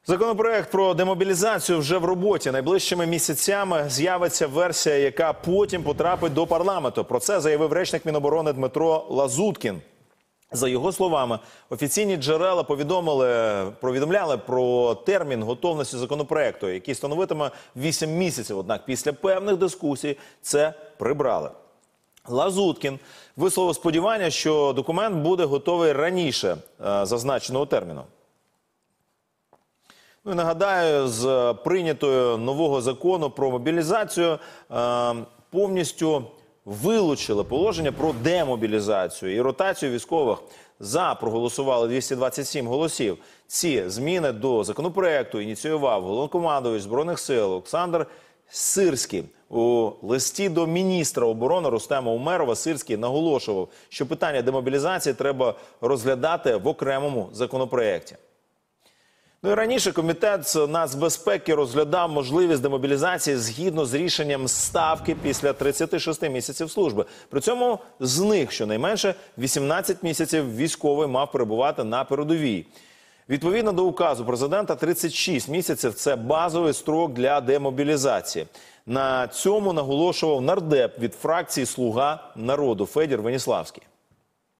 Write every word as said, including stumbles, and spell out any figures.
Законопроект про демобілізацію вже в роботі. Найближчими місяцями з'явиться версія, яка потім потрапить до парламенту. Про це заявив речник Міноборони Дмитро Лазуткін. За його словами, офіційні джерела повідомили, повідомляли про термін готовності законопроекту, який становитиме вісім місяців. Однак після певних дискусій це прибрали. Лазуткін висловив сподівання, що документ буде готовий раніше е, зазначеного терміну. Ну і нагадаю, з прийнятою нового закону про мобілізацію е, повністю вилучили положення про демобілізацію і ротацію військових. За проголосували двісті двадцять сім голосів. Ці зміни до законопроекту ініціював головнокомандувач Збройних сил Олександр Сирський. У листі до міністра оборони Рустема Умерова Сирський наголошував, що питання демобілізації треба розглядати в окремому законопроекті. Ну і раніше Комітет з нацбезпеки розглядав можливість демобілізації згідно з рішенням Ставки після тридцяти шести місяців служби. При цьому з них щонайменше вісімнадцять місяців військовий мав перебувати на передовій. Відповідно до указу президента, тридцять шість місяців – це базовий строк для демобілізації. На цьому наголошував нардеп від фракції «Слуга народу» Федір Веніславський.